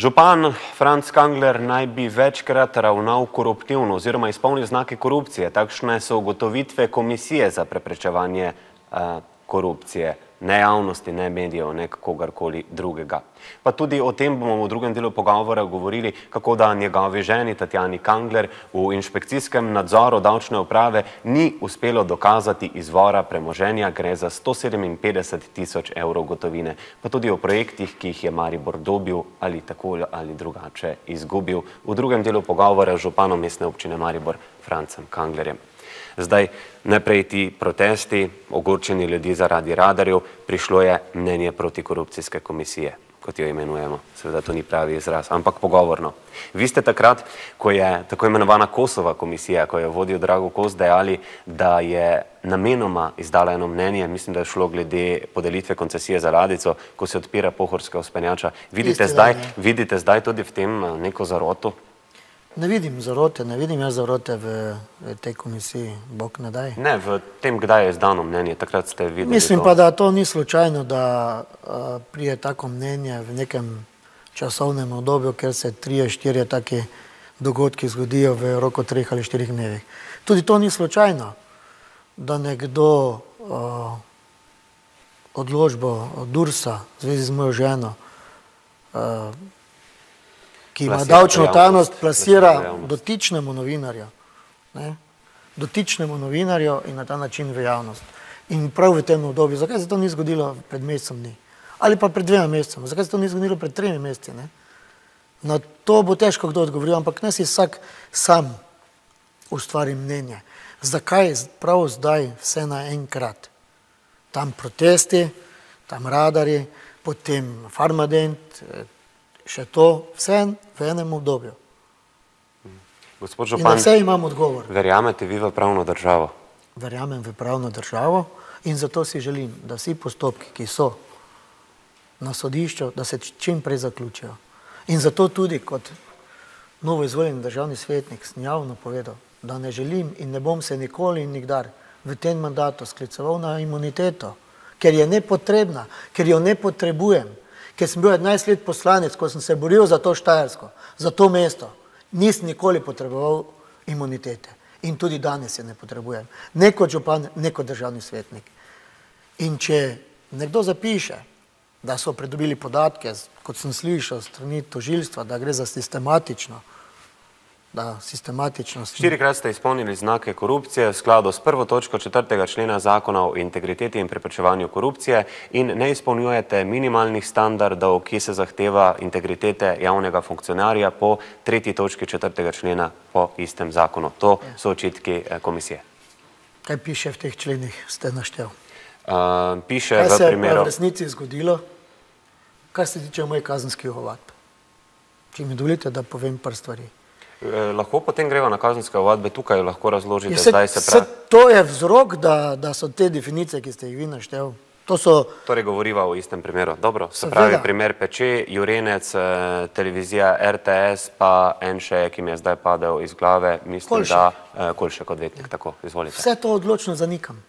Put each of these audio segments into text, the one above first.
Župan Franc Kangler naj bi večkrat ravnal koruptivno oziroma izpolnil znake korupcije. Takšne so ugotovitve Komisije za preprečevanje korupcije. Ne javnosti, ne medijev, ne kogarkoli drugega. Pa tudi o tem bomo v drugem delu pogovora govorili, kako da njegovi ženi Tatjani Kangler v inšpekcijskem nadzoru davčne uprave ni uspelo dokazati izvora premoženja, gre za 157 tisoč evrov gotovine. Pa tudi o projektih, ki jih je Maribor dobil ali tako ali drugače izgubil. V drugem delu pogovora z županom mestne občine Maribor Francem Kanglerjem. Zdaj, najprej ti protesti, ogorčeni ljudi zaradi radarjev, prišlo je mnenje protikorupcijske komisije, kot jo imenujemo. Seveda to ni pravi izraz, ampak pogovorno. Vi ste takrat, ko je tako imenovana Kosova komisija, ko je vodil Drago Kos, dejali, da je namenoma izdala eno mnenje, mislim, da je šlo glede podelitve koncesije za ladjico, ko se odpira Pohorska vzpenjača. Vidite zdaj tudi v tem neko zaroto? Ne vidim zarote, ne vidim jaz zarote v tej komisiji, bog ne daj. Ne, v tem, kdaj je izdano mnenje, takrat ste videli to. Mislim pa, da to ni slučajno, da prije tako mnenje v nekem časovnem obdobju, ker se 3-4 take dogodki zgodijo v roku 3 ali 4 dnevih. Tudi to ni slučajno, da nekdo odločbo Dursa v zvezi z mojo ženo, ki ima davčno tajnost, plasira dotičnemu novinarju. Dotičnemu novinarju in na ta način v javnost. In prav v tem obdobju. Zakaj se to ni zgodilo pred mesecem dni? Ali pa pred 2 mesecema? Zakaj se to ni zgodilo pred 3 meseci? Na to bo težko kdo odgovoril, ampak ne si vsak sam ustvari mnenje. Zakaj prav zdaj vse naenkrat? Tam protesti, tam radarji, potem Farmadent, še to, vse v enem obdobju. Gospod župan, in na vse imam odgovor. Verjamete vi v pravno državo? Verjamem v pravno državo in zato si želim, da vsi postopki, ki so na sodišču, da se čim prej zaključijo. In zato tudi kot novo izvoljeni državni svetnik sem javno povedal, da ne želim in ne bom se nikoli in nikdar v tem mandatu skliceval na imuniteto, ker je nepotrebna, ker jo ne potrebujem. Ker sem bil 11 let poslanec, ko sem se boril za to Štajersko, za to mesto, nisem nikoli potreboval imunitete. In tudi danes je ne potrebujem. Ne kot župan, ne kot državni svetnik. In če nekdo zapiše, da so pridobili podatke, kot sem slišal strani tožilstva, da gre za sistematično, da sistematično... 4-krat ste izpolnili znake korupcije v skladu s 1. točko 4. člena Zakona o integriteti in preprečevanju korupcije in ne izpolnjujete minimalnih standardov, ki se zahteva integritete javnega funkcionarja po 3. točki 4. člena po istem zakonu. To so očitki komisije. Kaj piše v teh členih, ste naštel? Piše v primeru... Kaj se je v resnici zgodilo, kar se tiče mojih kazenskih ovadb? Če mi dovolite, da povem par stvari. Lahko potem greva na kazenske ovadbe, tukaj lahko razložite, zdaj se pravi. To je vzrok, da so te definicije, ki ste jih vi naštel. Torej govoriva o istem primeru. Dobro, se pravi primer Peče, Jurenec, televizija RTS, pa en še, ki mi je zdaj padel iz glave, mislim, da Kolšek odvetnik, tako, izvolite. Vse to odločno zanikam.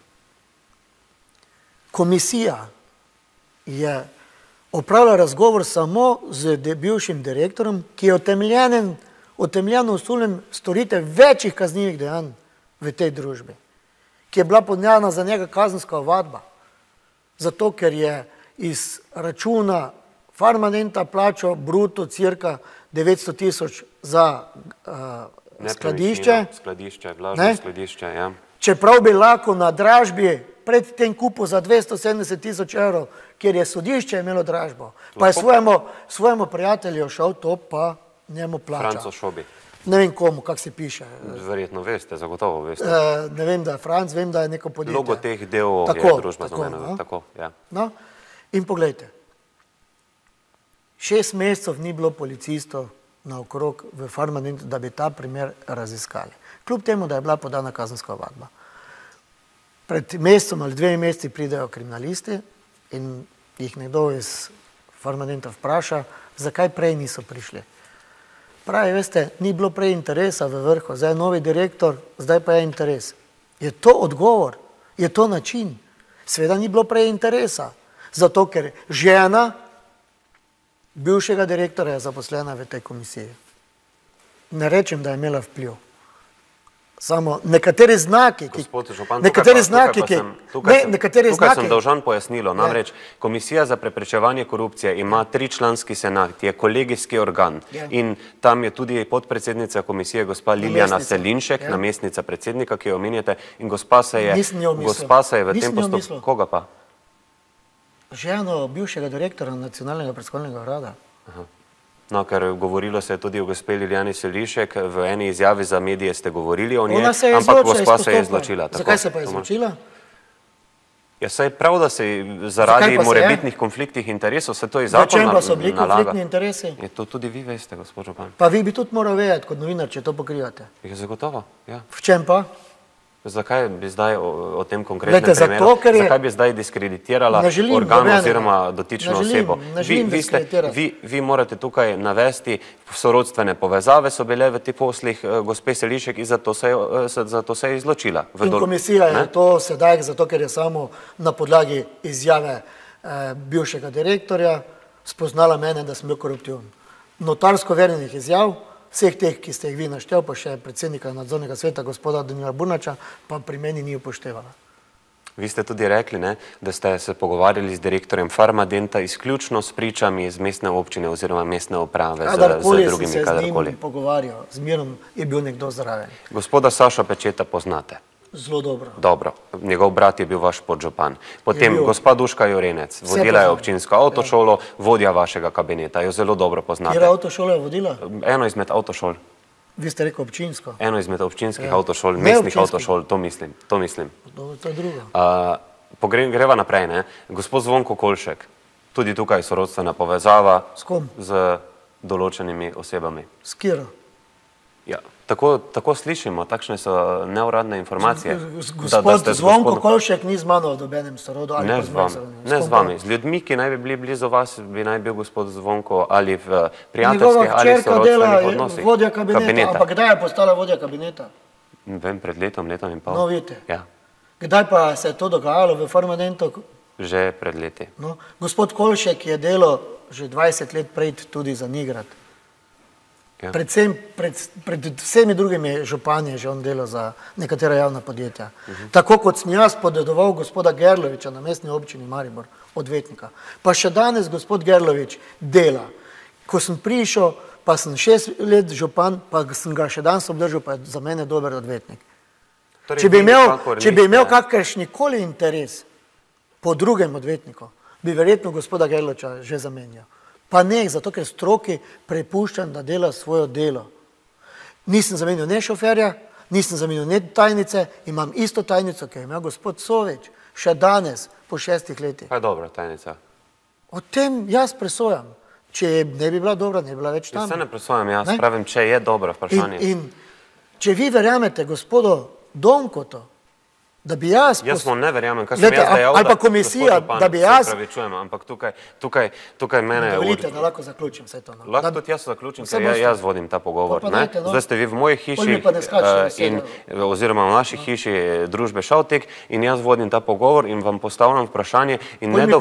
Komisija je opravila razgovor samo z bivšim direktorom, ki je utemeljeno osumljen storitev večjih kaznivih dejanj v tej družbi, ki je bila podnjena za njega kazenska ovadba, zato ker je iz računa Farmadenta plačal bruto cirka 900 tisoč za skladišče. Vlažno skladišče, ja. Čeprav bi lahko na dražbi pred tem kupu za 270 tisoč evrov, kjer je sodišče imelo dražbo, pa je svojemu prijatelju šel to pa njemu plača. Franco Šobi. Ne vem komu, kak se piše. Verjetno veste, zagotovo veste. Ne vem, da je Franc, vem, da je neko podjetje. Logoteh DO je družba za mene. Tako, ja. In poglejte, 6 mesecev ni bilo policistov naokrog v Farmadentu, da bi ta primer raziskali. Kljub temu, da je bila podana kazenska ovadba. Pred mesecem ali 2 meseci pridejo kriminalisti in jih nekdo iz Farmadenta vpraša, zakaj prej niso prišli. Pravi, veste, ni bilo prej interesa v vrhu, zdaj je novi direktor, zdaj pa je interes. Je to odgovor? Je to način? Seveda ni bilo prej interesa, zato ker žena bivšega direktorja je zaposlena v tej komisiji. Ne rečem, da je imela vpliv. Samo nekateri znaki, tukaj sem dolžan pojasnilo. Namreč Komisija za preprečevanje korupcije ima 3-članski senat, je kolegijski organ in tam je tudi podpredsednica komisije gospa Liljana Selinšek, namestnica predsednika, ki jo omenjate, in gospa se je v tem postopku. Koga pa? Ženo bivšega direktora Nacionalnega preiskovalnega urada. No, ker govorilo se je tudi o gospe Liljani Selinšek, v eni izjavi za medije ste govorili o njej, ampak gospa se je izločila. Zakaj se pa je izločila? Ja, saj prav, da se zaradi morebitnih konfliktnih interesov se to iz zakona nalaga. V čem pa so bili konfliktni interesi? To tudi vi veste, gospod župan. Pa vi bi tudi moral vedeti kot novinar, če to pokrivate. Je zagotovo, ja. V čem pa? Zakaj bi zdaj o tem konkretnem primeru, zakaj bi zdaj diskreditirala organ oziroma dotično osebo? Vi morate tukaj navesti, sorodstvene povezave so bile v tih poslih gospe Selinšek in zato se je izločila. In komisija je to sedaj, zato ker je samo na podlagi izjave bivšega direktorja spoznala mene, da sem bil koruptiven. Notarsko verjenih izjav, vseh teh, ki ste jih vi naštel, pa še predsednika nadzornega sveta, gospoda Danila Burnača, pa pri meni ni upoštevala. Vi ste tudi rekli, da ste se pogovarjali z direktorjem Farmadenta izključno s pričami iz mestne občine oziroma mestne uprave z drugimi kadarkoli. Kadarkoli sem se z njim pogovarjal, zmerom je bil nekdo zraven. Gospoda Saša Pečeta poznate? Zelo dobro. Dobro. Njegov brat je bil vaš podžupan. Potem gospa Duška Jorenec, vodila je občinsko avtošolo, vodja vašega kabineta, jo zelo dobro poznate. Katera avtošola je vodila? Eno izmed avtošol. Vi ste rekel občinsko? Eno izmed občinskih avtošol, mestnih avtošol, to mislim. To je drugo. Greva naprej, gospod Zvonko Kolšek, tudi tukaj sorodstvena povezava z določenimi osebami. S kiro? Ja, tako slišimo, takšne so neuradne informacije. Gospod Zvonko Kolšek ni z mano v dobenem sorodu ali pa z mojim sorodom. Ne z vami, z ljudmi, ki naj bi bili blizu vas, bi naj bil gospod Zvonko ali v prijateljskih ali sorodstvenih odnosih. Njegova vodja kabineta, ampak kdaj je postala vodja kabineta? Vem, pred letom in pol. No, vidite. Kdaj pa se je to dogajalo v Farmadentu? Že pred leti. Gospod Kolšek je delal že 20 let prej tudi za Nigrad. Predvsem pred vsemi drugimi župani je že on delal za nekatera javna podjetja. Tako kot sem jaz podedoval gospoda Gerloviča na mestni občini Maribor, odvetnika. Pa še danes gospod Gerlovič dela. Ko sem prišel, pa sem 6 let župan, pa sem ga še danes obdržal, pa je za mene dober odvetnik. Če bi imel kakršnikoli interes po drugem odvetniku, bi verjetno gospoda Gerloviča že zamenjal. Pa ne, zato ker stroki prepuščam, da dela svoje delo. Nisem zamenil ne šoferja, nisem zamenil ne tajnice, imam isto tajnico, ki je imel gospod Sovič, še danes, po 6 letih. Kaj je dobra tajnica? O tem jaz presojam. Če ne bi bila dobra, ne bi bila več tam. Jaz se ne presojam, jaz pravim, če je dobra vprašanje. In če vi verjamete gospodu Donkotu, da bi jaz... Jaz mu ne verjamem, kaj sem jaz dejal, ali pa komisija, da bi jaz... Se pravičujem, ampak tukaj mene... Dovolite, da lahko zaključim vse to. Lahko tudi jaz zaključim, ker jaz vodim ta pogovor. Zdaj ste vi v moji hiši, oziroma v naši hiši družbe Šavtek in jaz vodim ta pogovor in vam postavljam vprašanje in ne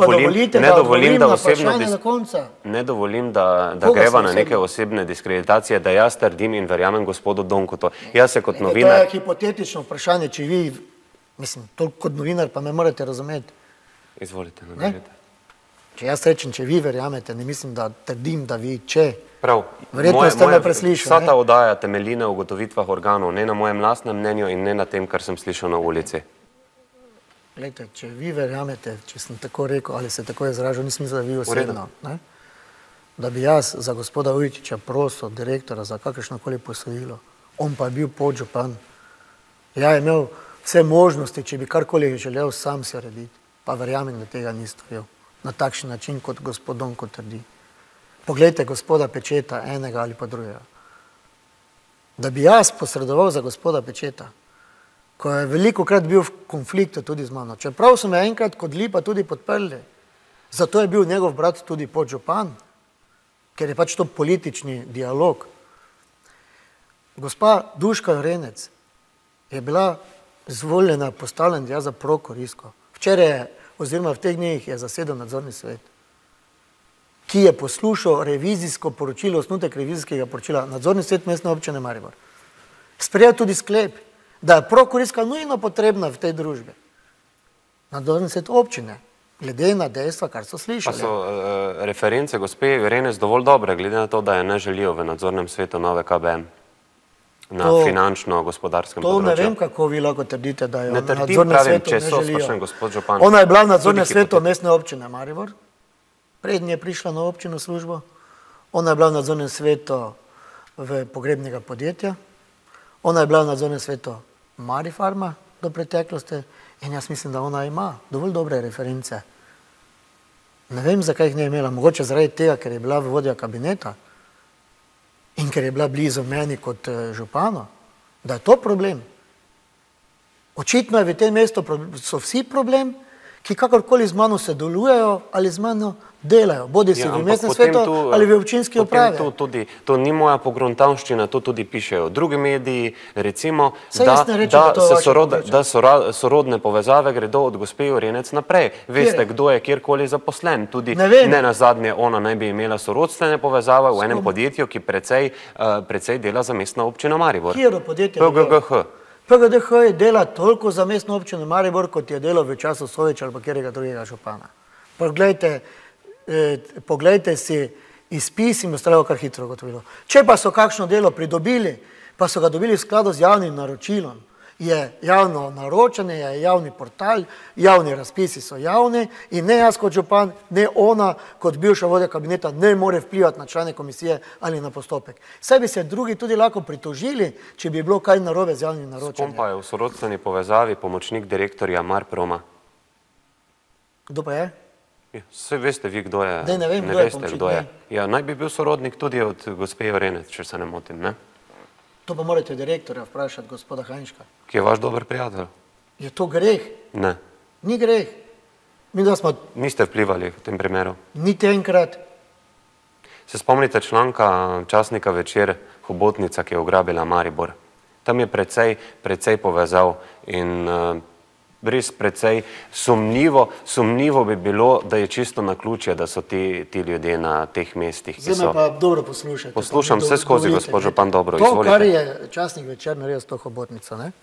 dovolim, da greva na neke osebne diskreditacije, da jaz trdim in verjamem gospodu Donkotu. Jaz se kot novinar... To je hipotetično vprašanje, če vi... Mislim, toliko kot novinar pa me morate razumeti. Izvolite, nadaljujte. Če jaz rečem, če vi verjamete, ne mislim, da trdim, da vi če. Prav. Verjetno ste me preslišali. Vsa ta oddaja temelji na ugotovitvah organov, ne na mojem lastnem mnenju in ne na tem, kar sem slišal na ulici. Glejte, če vi verjamete, če sem tako rekel ali se tako izražal, nisem mislil, da vi osebno, da bi jaz za gospoda Ujčiča prosil direktora za kakršnokoli posojilo, on pa je bil podžupan. Ja, je imel vse možnosti, če bi karkoli želel sam se urediti, pa verjamem, da tega ni storil na takšen način, kot gospod Donko trdi. Poglejte gospoda Pečeta, enega ali pa drugega. Da bi jaz posredoval za gospoda Pečeta, ko je velikokrat bil v konfliktu tudi z mano, čeprav so me enkrat kot Lipa tudi podprli, zato je bil njegov brat tudi podžupan, ker je pač to politični dialog. Gospa Duška Jorenec je bila izvoljena, postavljena za prokuristko. Včeraj, oziroma v teh dneh je zasedel nadzorni svet. ki je poslušal revizijsko poročilo, osnutek revizijskega poročila, nadzorni svet Mestne občine Maribor, sprejel tudi sklep, da je prokuristka nujno potrebna v tej družbi. Nadzorni svet občine, glede na dejstva, kar so slišali. Pa so reference gospe Renec dovolj dobre, glede na to, da je ne želijo v nadzornem svetu nove KBM na finančno-gospodarskem področju. To ne vem, kako vi lahko trdite, da jo ne v trdim, nadzornem pravim, svetu če ne so, želijo. sprašujem, gospod župan. Ona je bila v nadzornem svetu Mestne občine Maribor, prednje je prišla na občino službo, ona je bila v nadzornem svetu v pogrebnega podjetja, ona je bila v nadzornem svetu Marifarma do preteklosti in jaz mislim, da ona ima dovolj dobre reference. Ne vem, zakaj jih ne imela, mogoče zaradi tega, ker je bila vodja kabineta in ker je bila blizu meni kot župano, da je to problem. Očitno je v tem mestu so vsi problem, ki kakorkoli z mano sodelujejo ali z mano delajo, bodi si v mestnem svetu ali v občinski upravi. To ni moja pogruntavščina, to tudi pišejo drugi mediji, recimo, da sorodne povezave gredo od gospe Renec naprej. Veste, kdo je kjerkoli zaposlen. Tudi ne nazadnje ona naj bi imela sorodstvene povezave v enem podjetju, ki precej dela za Mestna občina Maribor. Kjero podjetje? PGGH. PGDH je dela toliko za Mestno občino Maribor, kot je delal v času Soviča ali pa kjerega drugega župana. Poglejte si izpis in ostalo kar hitro gotovilo. Če pa so kakšno delo pridobili, pa so ga dobili v skladu z javnim naročilom, je javno naročanje, je javni portal, javni razpisi so javni in ne jaz kot župan, ne ona kot bivša vodja kabineta ne more vplivati na člane komisije ali na postopek. Saj bi se drugi tudi lahko pritožili, če bi bilo kaj narobe z javnim naročanjem. S kom pa je v sorodstveni povezavi pomočnik direktorja Marproma? Kdo pa je? Saj veste vi, kdo je. Ne vem, kdo je pomočnik. Ja, naj bi bil sorodnik tudi od gospe Renec, če se ne motim, ne? To pa morate direktorja vprašati, gospoda Hajnška. Ki je vaš dober prijatelj. Je to greh? Ne. Ni greh. Niste vplivali v tem primeru? Niti enkrat. Se spomnite članka časnika Večer Hobotnica, ki je ugrabila Maribor? Tam je precej povezal in res precej sumljivo bi bilo, da je čisto naključje, da so ti ljudje na teh mestih. Zdaj me pa dobro poslušajte. Poslušam vse skozi, gospod župan, dobro, izvolite. To, kar je časnik Večer naredil s to Hobotnico, ne?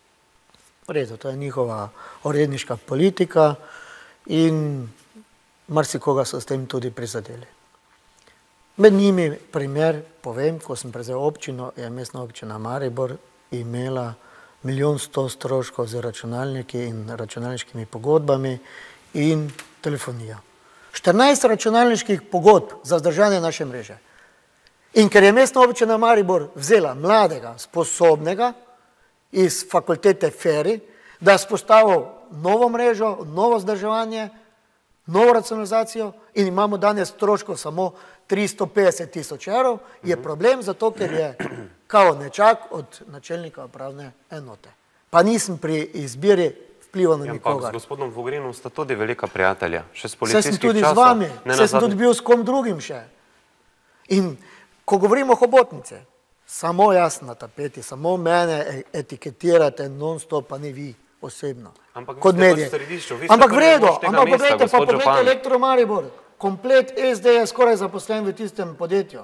V redu, to je njihova uredniška politika in marsikoga so s tem tudi prizadeli. Med njimi primer povem, ko sem prevzel občino, je Mestna občina Maribor imela 1.100.000 stroškov z računalniki in računalniškimi pogodbami in telefonijo. 14 računalniških pogodb za vzdržanje naše mreže. In ker je Mestna občina Maribor vzela mladega, sposobnega iz fakultete FERI, da je spostavil novo mrežo, novo vzdrževanje, novo racionalizacijo in imamo danes stroškov samo 350.000 evrov, je problem zato, ker je kao nečak od načelnika upravne enote. Pa nisem pri izbiri vplival na nikogar. S gospodom Vogrinom sta tudi velika prijatelja, še s policijskih časov. Saj sem tudi z vami, saj sem tudi bil s kom drugim še. In ko govorimo o Hobotnici, samo jaz na tapeti, samo mene etiketirate non-stop, pa ne vi osebno. Kot medije. Ampak v redu, ampak pogledajte Elektro Maribor. Komplet SD je skoraj zaposlen v tistem podjetju.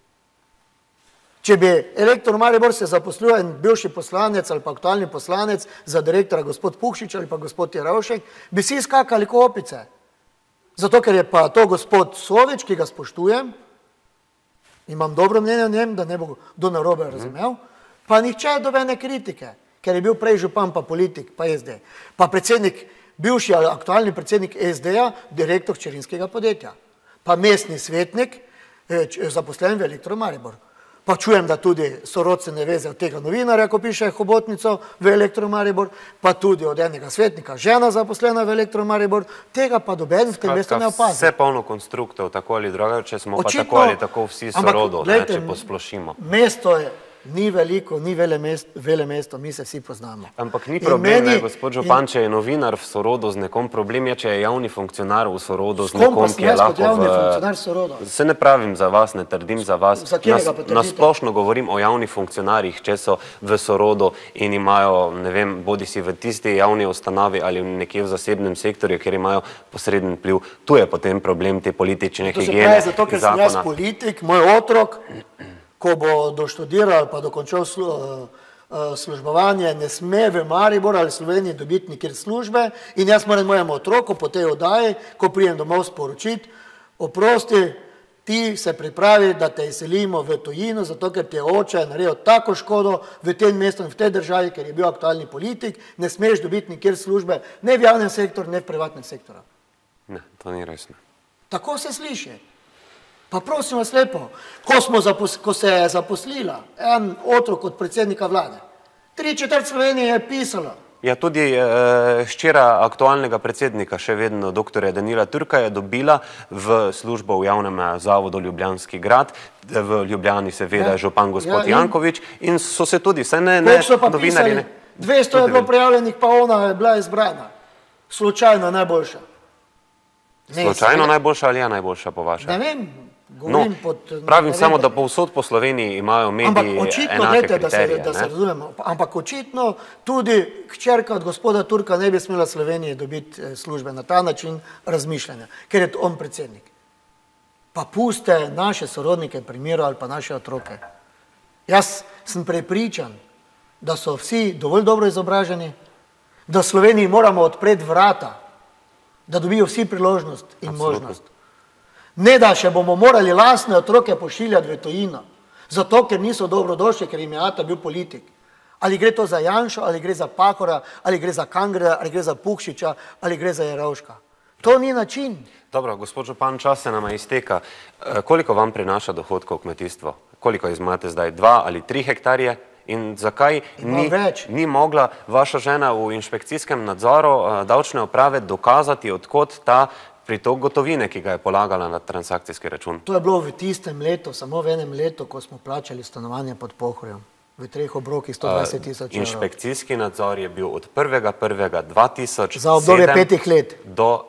Če bi Elektro Maribor se zaposlil en bivši poslanec ali pa aktualni poslanec za direktora gospod Puhšič ali pa gospod Jerovšek, bi si skakali ko opice. Zato, ker je pa to gospod Sovič, ki ga spoštujem, imam dobro mnenje o njem, da ne bo kdo narobe razumel, pa nihče dobene kritike, ker je bil prej župan pa politik, pa SD. Pa predsednik, bivši ali aktualni predsednik SD-ja, direktor hčerinskega podjetja. Pa mestni svetnik, zaposlen v Elektro Maribor. Pa čujem, da tudi sorodstvene veze od tega novinarja, ko piše Hobotnico v Elektro Maribor, pa tudi od enega svetnika, žena zaposlena v Elektro Maribor, tega pa doben v tem mestu ne opazi. Vse polno konstruktov, tako ali drugače, smo pa tako ali tako vsi sorodov, če posplošimo. Mesto je ni veliko, ni vele mesto, mi se vsi poznamo. Ampak ni problem, gospod župan, če je novinar v sorodu z nekom, problem je, če je javni funkcionar v sorodu z nekom, ki je lahko javni funkcionar sorodu? Se ne pravim za vas, ne trdim za vas. Nasplošno govorim o javnih funkcionarjih, če so v sorodu in imajo, ne vem, bodi si v tisti javni ustanovi ali nekje v zasebnem sektorju, kjer imajo posreden vpliv. Tu je potem problem te politične higiene zakona. To se pravi zato, ker sem jaz politik, moj otrok, ko bo doštudiral pa dokončal službovanje, ne sme v Mariboru ali Sloveniji dobiti nikjer službe in jaz moram mojemu otroku po tej oddaji, ko prijem domov sporočiti, oprosti, ti se pripravi, da te izselimo v tujino, zato ker ti je oče naredil tako škodo v tem mestu in v tej državi, ker je bil aktualni politik, ne smeš dobiti nikjer službe, ne v javnem sektorju, ne v privatnem sektorju. Ne, to ni resno. Tako se sliši. Pa prosim vas lepo, ko se je zaposlila en otrok od predsednika vlade, 3/4 Slovenije je pisalo. Ja, tudi hčera aktualnega predsednika, še vedno doktorja Danila Türka, je dobila v službo v javnem zavodu Ljubljanski grad, v Ljubljani seveda župan gospod Janković in so se tudi, vse ne novinarji. 200 je bilo prijavljenih, pa ona je bila izbrana. Slučajno najboljša. Slučajno najboljša ali je najboljša po vašem? Ne vem. Pravim samo, da povsod po Sloveniji imajo mediji enake kriterije. Da se razumemo, ampak očitno tudi hčerka od gospoda Turka ne bi smela Sloveniji dobiti službe na ta način razmišljanja, ker je on predsednik. Pa puste naše sorodnike primeru ali pa naše otroke. Jaz sem prepričan, da so vsi dovolj dobro izobraženi, da Sloveniji moramo odpreti vrata, da dobijo vsi priložnost in možnost. Ne da še bomo morali lastne otroke pošiljati v tujino, zato ker niso dobrodošli, ker jim je ata bil politik. Ali gre to za Janšo, ali gre za Pahorja, ali gre za Kanglerja, ali gre za Pukšiča, ali gre za Jerovška. To ni način. Dobro, gospod župan, čas se nama izteka. Koliko vam prinaša dohodkov kmetijstvo? Koliko izmate zdaj? 2 ali 3 hektarje? In zakaj ni mogla vaša žena v inšpekcijskem nadzoru davčne uprave dokazati, odkot ta pritok gotovine, ki ga je polagala na transakcijski račun? To je bilo v tistem letu, samo v enem letu, ko smo plačali stanovanje pod Pohorjem. V 3 obrokih 120 000 evrov. Inšpekcijski nadzor je bil od 1.1.2007 za obdobje 5 let do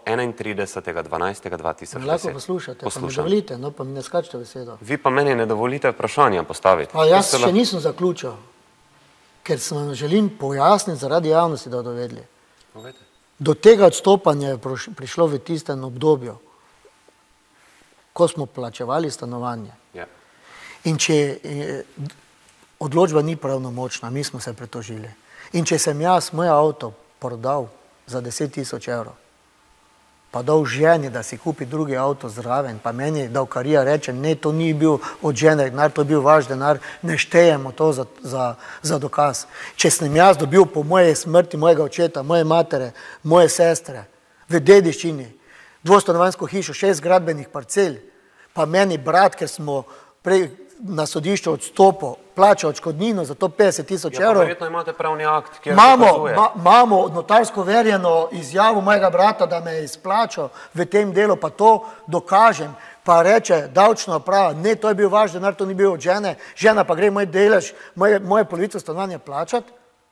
31.12.2010. Lahko poslušate, pa mi dovolite, no pa mi ne skačite besedo. Vi pa meni ne dovolite vprašanja postaviti. Pa jaz še nisem zaključil, ker sem želim pojasniti zaradi javnosti, da dovedli. Do tega odstopanja je prišlo v tistem obdobju, ko smo plačevali stanovanje. In če odločba ni pravnomočna, mi smo se pritožili. In če sem jaz moj avto prodal za 10 000 evrov, pa dal ženi, da si kupi drugi avto zraven, pa meni davkarija reče, ne, to ni bil od žene denar, to je bil vaš denar, ne štejemo to za dokaz. Če sem jaz dobil po moje smrti mojega očeta, moje matere, moje sestre, v dediščini, dvostanovanjsko hišo, 6 gradbenih parcel, pa meni brat, ker smo prej na sodišču odstopil, plača odškodnino za to 50 000 evrov. Ja, verjetno imate pravni akt, kjer dokazuje. Imamo notarsko verjeno izjavo mojega brata, da me je izplačal v tem delu, pa to dokažem, pa reče davčna uprava, ne, to je bil vaš denar, to ni bil od žene, žena pa gre moj delež, moje polovico stanovanja plačati.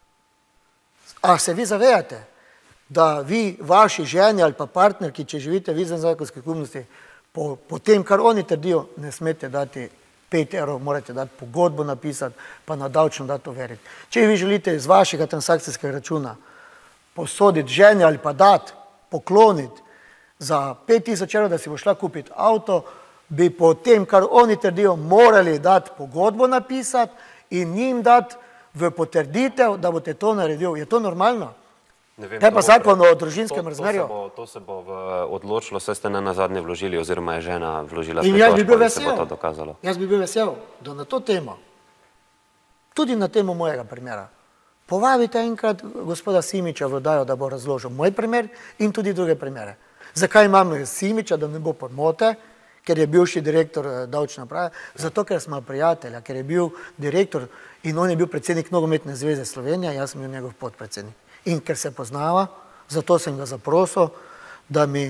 A se vi zavedate, da vi, vaši ženi ali pa partnerki, če živite v izvenzakonski skupnosti, po tem, kar oni trdijo, ne smete dati 5 evrov, morate dati pogodbo napisati, pa na davčno dati overiti. Če vi želite iz vašega transakcijskega računa posoditi ženi ali pa dati, pokloniti za 5 000 evrov, da si bo šla kupiti avto, bi po tem, kar oni trdijo, morali dati pogodbo napisati in njim dati v potrditev, da boste to naredil. Je to normalno? Kaj pa zakon o družinskem razmerju? To se bo odločilo, saj ste ne nazadnje vložili, oziroma je žena vložila pritožbo, da se bo to dokazalo. Jaz bi bil vesel, da na to temo, tudi na temo mojega primera, povabite enkrat gospoda Simiča v oddajo, da bo razložil moj primer in tudi druge primere. Zakaj imam Simiča, da ne bo pomote, ker je bivši direktor davčne uprave? Zato, ker smo prijatelja, ker je bil direktor in on je bil predsednik Nogometne zveze Slovenije, jaz sem bil njegov podpredsednik. In ker se poznava, zato sem ga zaprosil, da mi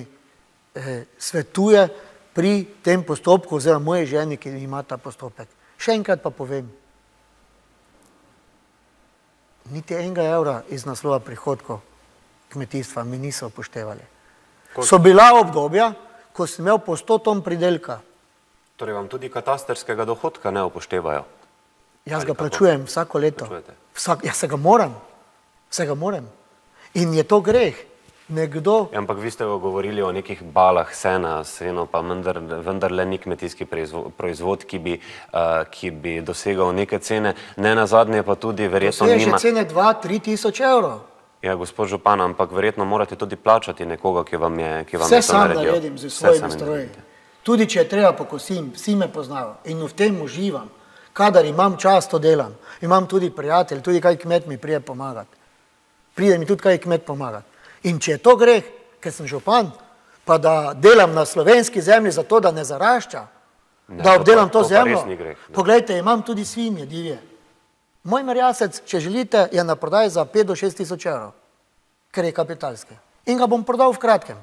svetuje pri tem postopku oziroma moje ženi, ki ima ta postopek. Še enkrat pa povem, niti enega evra iz naslova prihodkov kmetijstva mi niso upoštevali. So bila obdobja, ko sem imel po 100 ton pridelka. Torej vam tudi katastrskega dohodka ne upoštevajo? Jaz ga plačujem vsako leto. Jaz se ga moram. In je to greh. Nekdo... Ampak vi ste govorili o nekih balah sena, seno pa vendarle ni kmetijski proizvod, ki bi dosegal neke cene. Ne nazadnje pa tudi verjetno nima... Doseže cene 2-3 tisoč evrov. Ja, gospod župan, ampak verjetno morate tudi plačati nekoga, ki vam je to naredil. Vse sam naredim z svojimi stroji. Tudi če je treba pokosim, vsi me poznajo in v tem uživam. Kadar imam čas, to delam. Imam tudi prijatelj, tudi kaj kmet mi prije pomagati. Pride mi tudi kaj kmet pomagati. In če je to greh, ker sem župan, pa da delam na slovenski zemlji zato, da ne zarašča, da obdelam to zemljo, poglejte, imam tudi svinje divje. Moj merjasec, če želite, je na prodaj za 5 do 6 tisoč evrov, ker je kapitalski. In ga bom prodal v kratkem.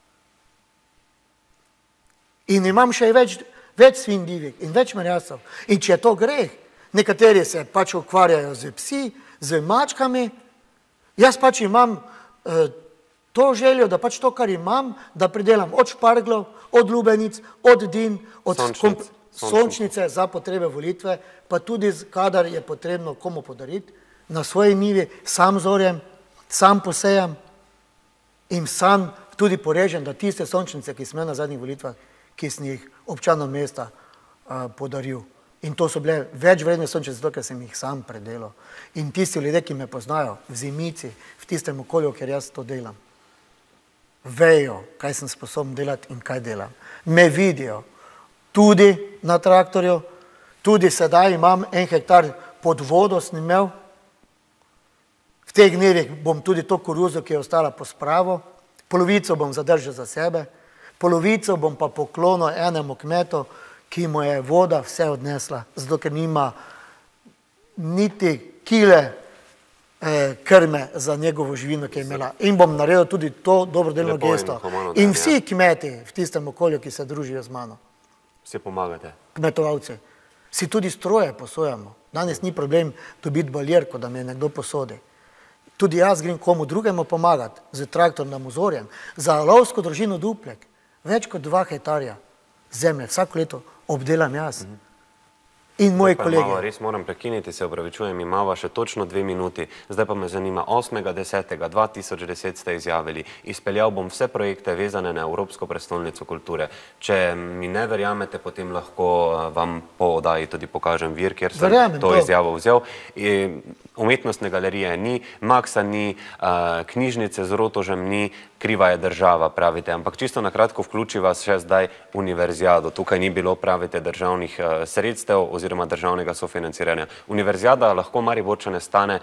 In imam še več svinj divjih in več merjascev. In če je to greh, nekateri se pač ukvarjajo z psi, z mačkami, jaz pač imam to željo, da pač to, kar imam, da pridelam od šparglov, od lubenic, od din, od sončnice za potrebe volitve, pa tudi kadar je potrebno komu podariti, na svoji njivi sam zorjem, sam posejam in sam tudi porežem, da tiste sončnice, ki smo na zadnjih volitvah, ki sem jih občanom mesta podaril. In to so bile več vredne sončnice, zato ker sem jih sam predelal. In tisti ljudje, ki me poznajo v Zimici, v tistem okolju, ker jaz to delam, vejo, kaj sem sposoben delati in kaj delam. Me vidijo tudi na traktorju, tudi sedaj imam 1 hektar pod vodo sem imel. V teh dnevih bom tudi to koruzo, ki je ostala po spravo, polovico bom zadržal za sebe, polovico bom pa poklonil enemu kmetu, ki mu je voda vse odnesla, zato ker nima niti kile krme za njegovo živino, ki je imela. In bom naredil tudi to dobrodelno gesto. In vsi kmeti v tistem okolju, ki se družijo z mano. Vsi pomagate. Kmetovalci. Si tudi stroje posojamo. Danes ni problem dobiti baljerko, da mi je nekdo posodi. Tudi jaz grem komu drugemu pomagati z traktornim ozorjem. Za lovsko družino Duplek več kot 2 hektarja zemlje vsako leto obdelam jaz in moji kolegi. Res moram prekiniti, se opravičujem, imava še točno 2 minuti. Zdaj pa me zanima, 8.10.2010 ste izjavili, izpeljal bom vse projekte vezane na Evropsko prestolnico kulture. Če mi ne verjamete, potem lahko vam po oddaji tudi pokažem vir, kjer sem to izjavo vzel. Umetnostne galerije ni, Maxa ni, knjižnice z Rotožem ni, kriva je država, pravite. Ampak čisto na kratko vključi vas še zdaj univerzijado. Tukaj ni bilo, pravite, državnih sredstev oziroma državnega sofinanciranja. Univerzijada lahko Mariborčane stane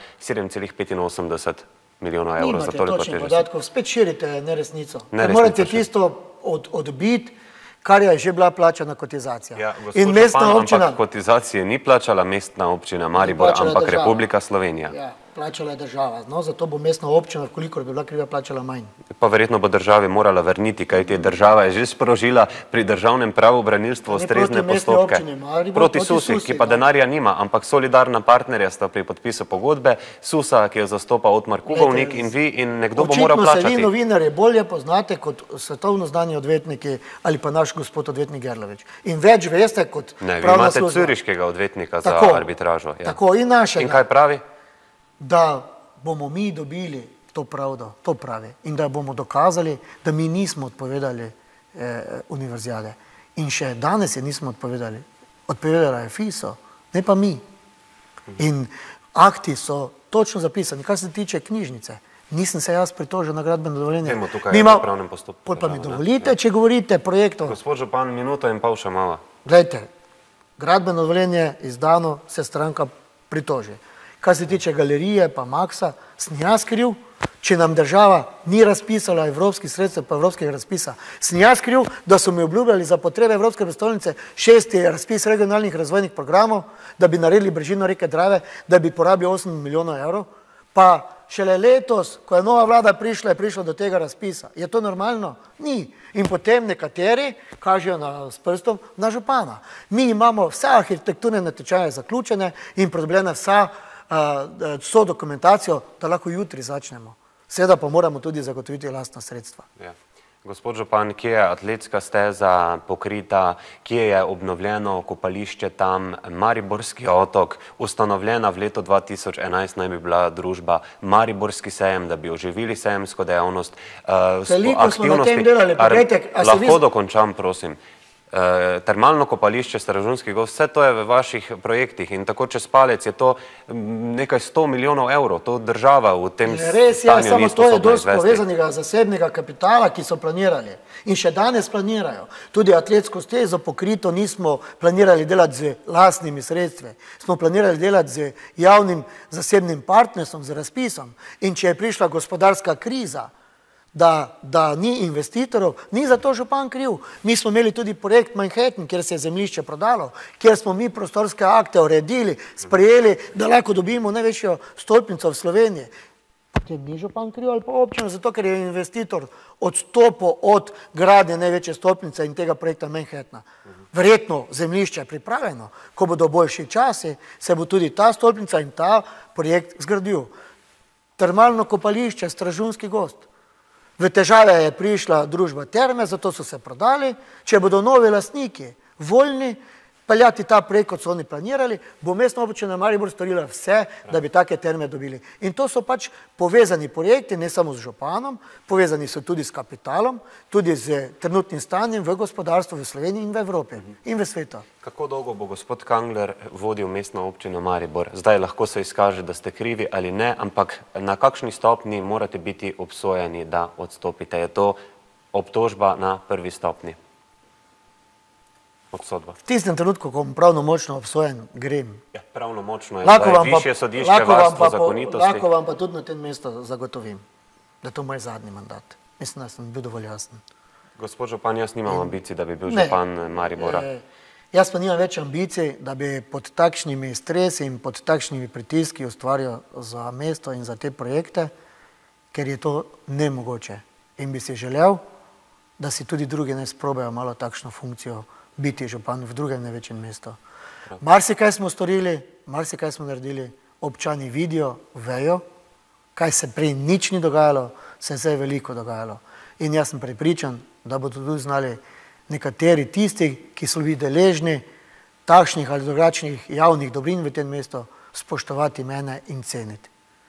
7,85 milijonov evrov. Nimate točnih podatkov, spet širite neresnico. Morate tisto odbiti, kar je že bila plačana kotizacija. Ja, gospod župan, ampak kotizacije ni plačala mestna občina Maribor, ampak Republika Slovenija. Ja, plačala je država. No, zato bo mestna občina, kolikor bi bila kriva, plačala manj. Pa verjetno bo državi morala vrniti, kajti država je že sprožila pri državnem pravobranilstvu ustrezne postopke. Proti SUS-i, ki pa denarja nima, ampak solidarna partnerja sta pri podpisu pogodbe, SUS-a, ki jo zastopa Otmar Kugovnik in vi, in nekdo bo moral plačati. Očitno se vi novinarje bolje poznate kot svetovno znani odvetniki ali pa naš gospod odvetnik Gerlovič. In več veste kot pravna služba. Vi imate curiškega odvetnika za arbitražo. Tako, in našega. In kaj pravi? Da bomo mi dobili to pravdo, to pravi. In da bomo dokazali, da mi nismo odpovedali univerzijade. In še danes je nismo odpovedali. Odpovedala je FISO, ne pa mi. In akti so točno zapisani. Kar se tiče knjižnice, nisem se jaz pritožil na gradbeno dovoljenje. Vemo, tukaj je v pravnem postopku. Pol pa mi dovolite, če govorite projektov. Gospod župan, minuto in pol še malo. Glejte, gradbeno dovoljenje izdano, se stranka pritoži. Kar se tiče galerije pa Maxa, sem jaz kriv, če nam država ni razpisala evropskih sredstev pa evropskega razpisa. Sem jaz kriv, da so mi obljubljali za potrebe Evropske prestolnice 6. razpis regionalnih razvojnih programov, da bi naredili brežino reke Drave, da bi porabil 8 milijonov evrov, pa šele letos, ko je nova vlada prišla, je prišlo do tega razpisa. Je to normalno? Ni. In potem nekateri kažejo s prstom na župana. Mi imamo vse arhitekturne natečaje zaključene in pridobljena vsa vso dokumentacijo, da lahko jutri začnemo. Seveda pa moramo tudi zagotoviti lastna sredstva. Ja. Gospod župan, kje je atletska steza pokrita, kje je obnovljeno kopališče tam, Mariborski otok, ustanovljena v letu 2011 naj bi bila družba Mariborski sejem, da bi oživili sejemsko dejavnost. Veliko smo na tem delali, lahko dokončam, prosim. Termalno kopališče, Stražunski gozd, vse to je v vaših projektih in tako čez palec je to nekaj 100 milijonov evrov, to država v tem stanju ni sposobna izvesti. Samo to je dosti povezanega zasebnega kapitala, ki so planirali in še danes planirajo. Tudi atletsko stezo pokrito nismo planirali delati z lastnimi sredstvi, smo planirali delati z javnim zasebnim partnerstvom, z razpisom in če je prišla gospodarska kriza, da ni investitorov, ni za to župan kriv. Mi smo imeli tudi projekt Manhattan, kjer se je zemljišče prodalo, kjer smo mi prostorske akte uredili, sprejeli, da lahko dobimo največjo stolpnico v Sloveniji. Potem ni župan kriv ali pa občina, zato ker je investitor odstopil od gradnje največje stolpnice in tega projekta Manhattana. Verjetno zemljišče je pripravljeno, ko bodo boljši časi, se bo tudi ta stolpnica in ta projekt zgradil. Termalno kopališče, Stražunski gozd. V težave je prišla družba Terme, zato so se prodali. Če bodo novi lastniki voljni peljati ta projekt, kot so oni planirali, bo mestna občina Maribor storila vse, da bi take terme dobili. In to so pač povezani projekti, ne samo z županom, povezani so tudi s kapitalom, tudi z trenutnim stanjem v gospodarstvu v Sloveniji in v Evropi in v svetu. Kako dolgo bo gospod Kangler vodil mestno občino Maribor? Zdaj lahko se izkaže, da ste krivi ali ne, ampak na kakšni stopni morate biti obsojeni, da odstopite? Je to obtožba na prvi stopni? Obsodba. V tistem trenutku, ko bom pravnomočno obsojen, grem. Ja, pravnomočno je zdaj višje sodišče, varstvo zakonitosti. Lahko vam pa tudi na tem mestu zagotovim, da je to moj zadnji mandat. Mislim, da sem bil dovolj jasen. Gospod župan, jaz nimam ambicij, da bi bil župan Maribora. Jaz pa nimam več ambicij, da bi pod takšnimi stresi in pod takšnimi pritiski ustvarjal za mesto in za te projekte, ker je to nemogoče. In bi si želel, da si tudi drugi ne sprobajo malo takšno funkcijo biti župan v drugem največjem mestu. Marsikaj smo storili, marsikaj smo naredili, občani vidijo, vejo, kaj se prej nič ni dogajalo, se je zdaj veliko dogajalo. In jaz sem prepričan, da bodo tudi znali nekateri tisti, ki so bili deležni takšnih ali drugačnih javnih dobrin v tem mestu, spoštovati mene in ceniti.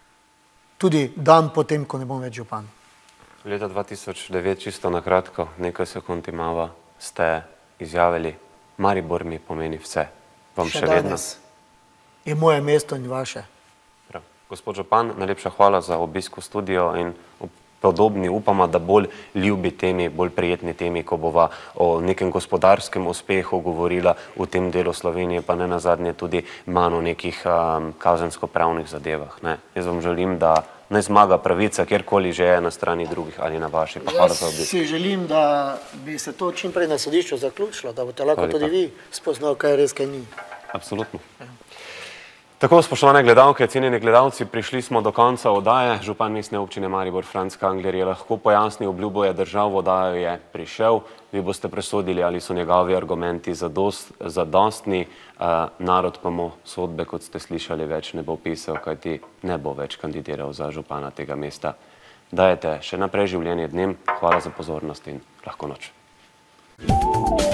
Tudi dan potem, ko ne bom več župan. Leta 2009, čisto na kratko, nekaj sekund imava, ste izjavili, Maribor mi pomeni vse. Vam še vedno? Je moje mesto in vaše. Prav. Gospod župan, najlepša hvala za obisk v studio in podobni upamo, da bolj ljubi temi, bolj prijetni temi, ko bova o nekem gospodarskem uspehu govorila v tem delu Slovenije, pa ne nazadnje tudi manj o nekih kazensko-pravnih zadevah. Jaz vam želim, da naj zmaga pravica, kjerkoli že je na strani drugih ali na vaši. Jaz si želim, da bi se to čim prej na sodišču zaključilo, da boste lahko tudi vi spoznali, kaj je res, kaj ni. Absolutno. Tako, spoštovane gledalke, cenjeni gledalci, prišli smo do konca oddaje. Župan mestne občine Maribor Franc Kangler je lahko pojasnil, obljubo je držal, v oddajo je prišel. Vi boste presodili, ali so njegovi argumenti zadostni. Narod pa mu sodbe, kot ste slišali, več ne bo pisal, kajti ne bo več kandidiral za župana tega mesta. Dajete še naprej življenje dnem. Hvala za pozornost in lahko noč.